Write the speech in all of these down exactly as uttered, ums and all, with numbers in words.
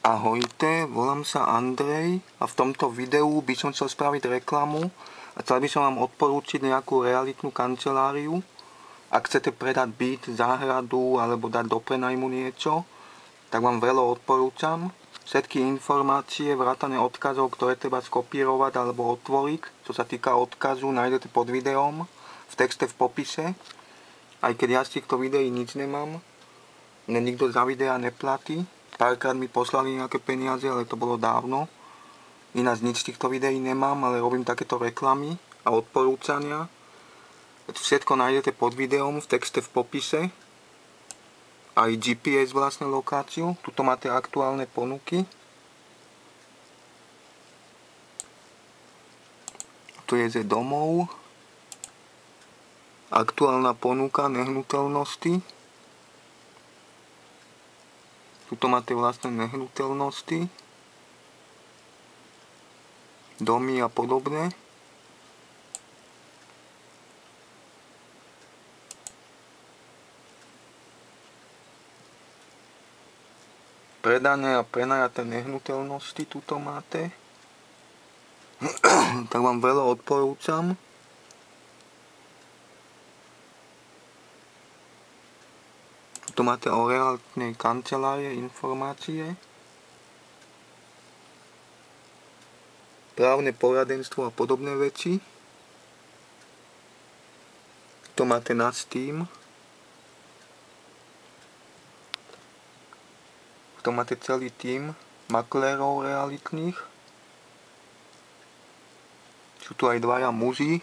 Ahojte, volám sa Andrej a v tomto videu by som chcel spraviť reklamu a chcel by som vám odporúčiť nejakú realitnú kanceláriu. Ak chcete predať byt, záhradu alebo dať do prenajmu niečo, tak vám veľmi odporúčam. Všetky informácie, vrátane odkazov, ktoré treba skopírovať alebo otvoriť, čo sa týka odkazu, nájdete pod videom, v texte v popise. Aj keď ja z týchto videí nič nemám, mne nikto za videa neplatí. Párkrát mi poslali nejaké peniaze, ale to bolo dávno. Ináč nič z týchto videí nemám, ale robím takéto reklamy a odporúčania. Všetko nájdete pod videom, v texte v popise. Aj G P S vlastne lokáciu. Tuto máte aktuálne ponuky. Tu je ze domov. Aktuálna ponuka nehnuteľnosti. Tuto máte vlastne nehnuteľnosti, domy a podobné. Predané a prenajaté nehnuteľnosti tuto máte. Tak vám veľmi odporúčam. Tu máte o realitnej kancelárie informácie, právne poradenstvo a podobné veci. Tu máte náš tým. Tu máte celý tým maklérov realitných. Sú tu aj dvaja muži.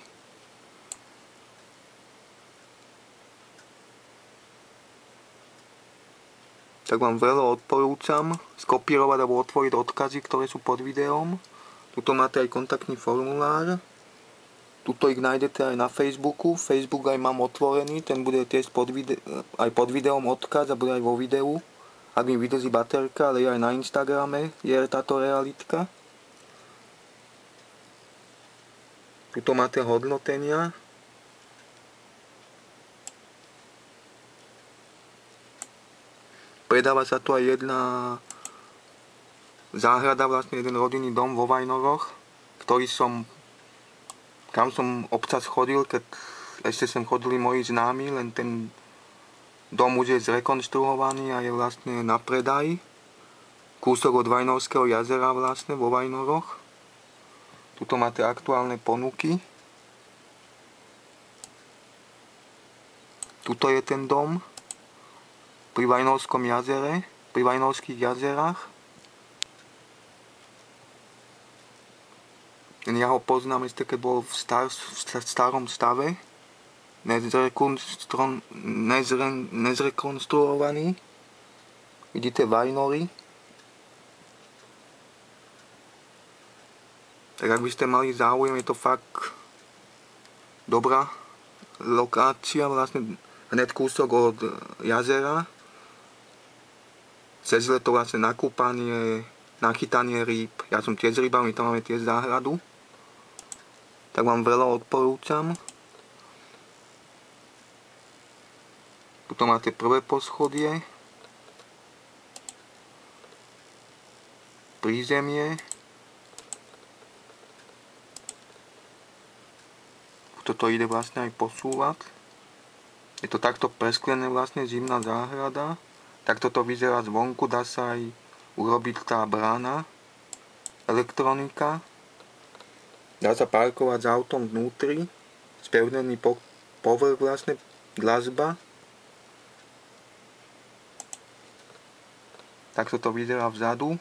Tak vám veľmi odporúčam skopírovať alebo otvoriť odkazy, ktoré sú pod videom. Tuto máte aj kontaktný formulár. Tuto ich nájdete aj na Facebooku. Facebook aj mám otvorený, ten bude tiež pod vide- aj pod videom odkaz a bude aj vo videu. Ak mi vydrží baterka, ale aj na Instagrame je táto realitka. Tuto máte hodnotenia. Predáva sa tu aj jedna záhrada, vlastne jeden rodinný dom vo Vajnoroch, ktorý som, kam som občas chodil, keď ešte sem chodili moji známi, len ten dom už je zrekonštruovaný a je vlastne na predaj. Kúsok od Vajnorského jazera vlastne vo Vajnoroch. Tuto máte aktuálne ponuky. Tuto je ten dom. Pri Vajnorskom jazere, pri Vajnorských jazerách. Ja ho poznám ešte, keď bol v, star, v starom stave, nezrekonstruovaný. Vidíte Vajnory. Tak ak by ste mali záujem, je to fakt dobrá lokácia, vlastne hned kúsok od jazera. Cez leto vlastne na kúpanie, nachytanie rýb. Ja som tiež rybár, my tam máme tiež záhradu. Tak vám veľmi odporúčam. Tuto máte prvé poschodie. Prízemie. Toto ide vlastne aj posúvať. Je to takto presklené vlastne zimná záhrada. Takto to vyzerá zvonku, dá sa aj urobiť tá brána, elektronika. Dá sa parkovať s autom vnútri, spevnený po, povrch vlastne, dlažba. Takto to vyzerá vzadu.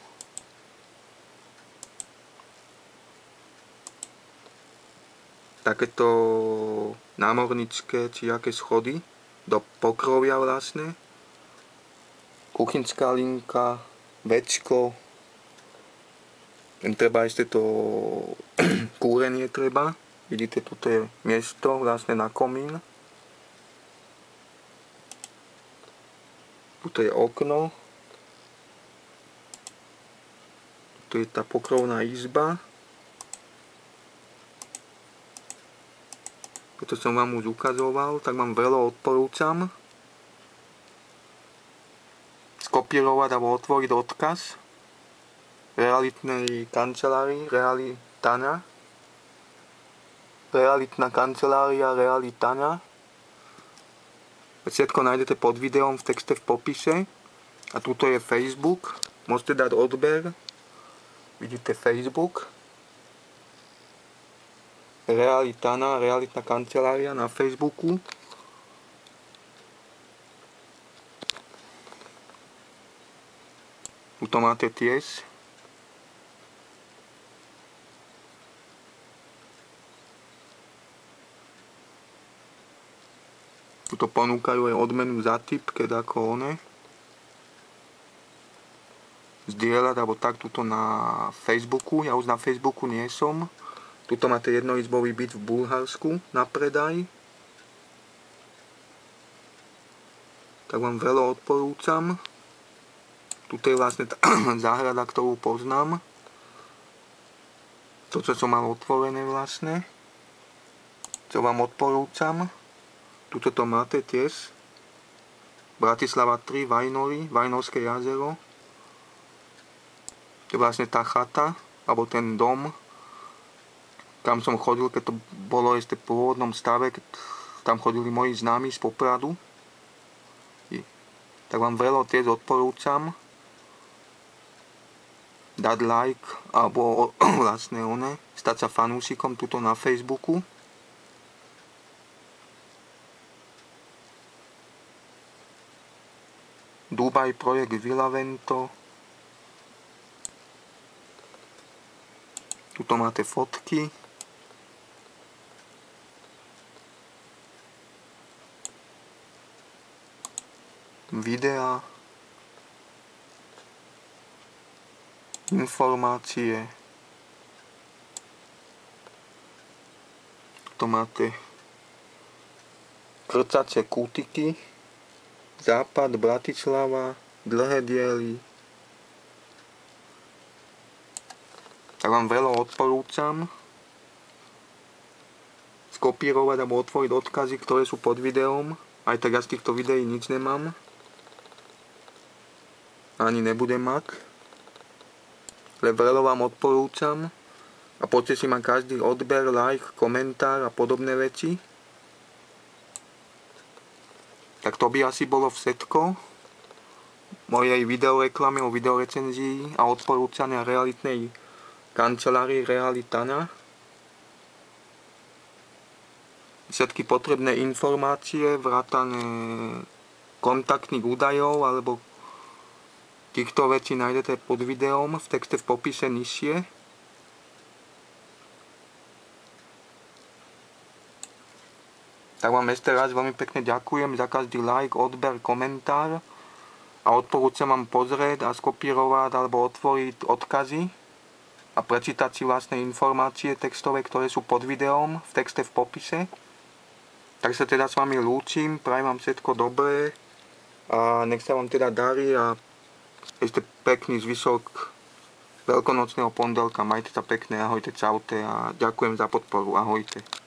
Takéto námornické či aké schody do pokrovia vlastne. Kuchynská linka, večko. Len treba ešte to kúrenie treba. Vidíte, tu je miesto vlastne na komín. Tu je okno. Tu je tá pokrovná izba. Toto som vám už ukazoval, tak vám veľmi odporúčam skopírovať alebo otvoriť odkaz. realitnej kancelárii Realitana. Realitná kancelária Realitana. Všetko nájdete pod videom v texte v popise. A tuto je Facebook. Môžete dať odber. Vidíte Facebook. Realitana, realitná kancelária na Facebooku. Tuto máte tiež. Tuto ponúkajú aj odmenu za tip, keď ako one. Zdieľať, alebo tak, tuto na Facebooku. Ja už na Facebooku nie som. Tuto máte jednoizbový byt v Bulharsku na predaj. Tak vám veľa odporúčam. Tuto je vlastne tá záhrada, ktorú poznám. To, čo som mal otvorené vlastne. Čo vám odporúčam. Tuto to máte tiež. Bratislava tri, Vajnory, Vajnorské jazero. To je vlastne tá chata, alebo ten dom, kam som chodil, keď to bolo ešte v pôvodnom stave, keď tam chodili moji známi z Popradu. Tak vám veľa tiež odporúčam dať like, alebo vlastne one, stať sa fanúšikom tuto na Facebooku. Dubaj projekt Villavento. Tuto máte fotky. Videá. Informácie. Tuto máte krcacie kútiky. Západ, Bratislava, dlhé diely. Tak vám veľa odporúčam skopírovať alebo otvoriť odkazy, ktoré sú pod videom. Aj tak ja z týchto videí nič nemám. Ani nebudem mať. Ale veľa vám odporúčam. A poďte si ma každý odber, like, komentár a podobné veci. Tak to by asi bolo všetko mojej videoreklamy o videorecenzii a odporúčania realitnej kancelárii Realitana. Všetky potrebné informácie, vrátane kontaktných údajov alebo týchto vecí nájdete pod videom v texte v popise nižšie. Tak vám ešte raz veľmi pekne ďakujem za každý like, odber, komentár a odporúčam vám pozrieť a skopírovať alebo otvoriť odkazy a prečítať si vlastné informácie textové, ktoré sú pod videom v texte v popise. Tak sa teda s vami lúčim, prajem vám všetko dobré a nech sa vám teda darí a ešte pekný zvyšok veľkonočného pondelka. Majte sa pekne, ahojte, čaute a ďakujem za podporu, ahojte.